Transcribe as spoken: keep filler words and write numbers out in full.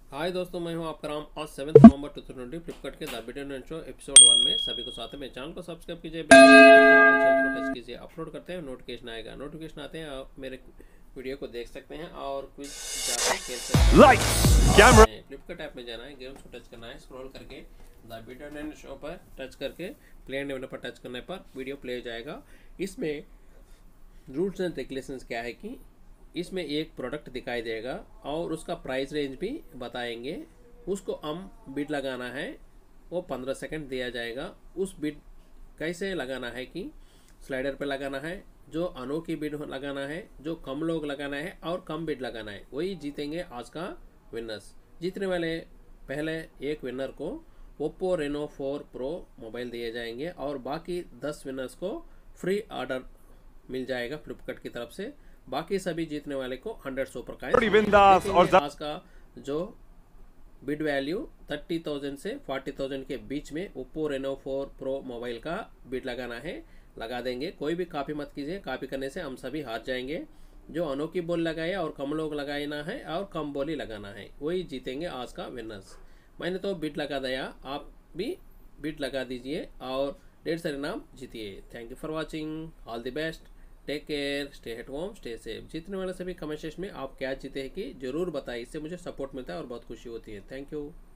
हाय दोस्तों, मैं हूं आपका राम। आज seventh November two thousand twenty Flipkart के the bid and show episode one में सभी को साथ में चैनल को सब्सक्राइब कीजिए, बेल आइकन को टच कीजिए। अपलोड करते हैं नोटिफिकेशन आएगा, नोटिफिकेशन आते हैं आप मेरे वीडियो को देख सकते हैं और कुछ जाकर खेल सकते हैं। फ्लिपकार्ट ऐप में जाना है, गेम्स को टच करना है, स्क्रॉल करके द बिट एंड शो पर टच करके प्ले एंड विन पर टच करने पर वीडियो प्ले हो जाएगा। इसमें रूल्स एंड रेगुलेशंस क्या है कि इसमें एक प्रोडक्ट दिखाई देगा और उसका प्राइस रेंज भी बताएंगे। उसको हम बिड लगाना है, वो पंद्रह सेकंड दिया जाएगा। उस बिड कैसे लगाना है कि स्लाइडर पे लगाना है, जो अनोखी बिड लगाना है, जो कम लोग लगाना है और कम बिड लगाना है, वही जीतेंगे आज का विनर्स। जीतने वाले पहले एक विनर को Oppo Reno four pro mobile दिए जाएंगे और बाकी दस विनर्स को फ्री ऑर्डर मिल जाएगा फ्लिपकार्ट की तरफ से। बाकी सभी जीतने वाले को हंड्रेड सुपर कॉइंस और आज का जो बिड वैल्यू थर्टी थाउजेंड से फोर्टी थाउजेंड के बीच में Oppo Reno four pro mobile का बिड लगाना है, लगा देंगे। कोई भी कॉपी मत कीजिए, कॉपी करने से हम सभी हार जाएंगे। जो अनोखी बोल लगाए और कम लोग लगाना है और कम बोली लगाना है, वही जीतेंगे आज का विनर्स। मैंने तो बिड लगा दिया, आप भी बिड लगा दीजिए और ढेर सारे नाम जीतिए। Thank you for watching, all the best, take care, stay at home, stay safe. जीतने वाले सभी कमेंट सेक्शन में आप क्या जीते हैं कि जरूर बताइए, इससे मुझे सपोर्ट मिलता है और बहुत खुशी होती है। Thank you.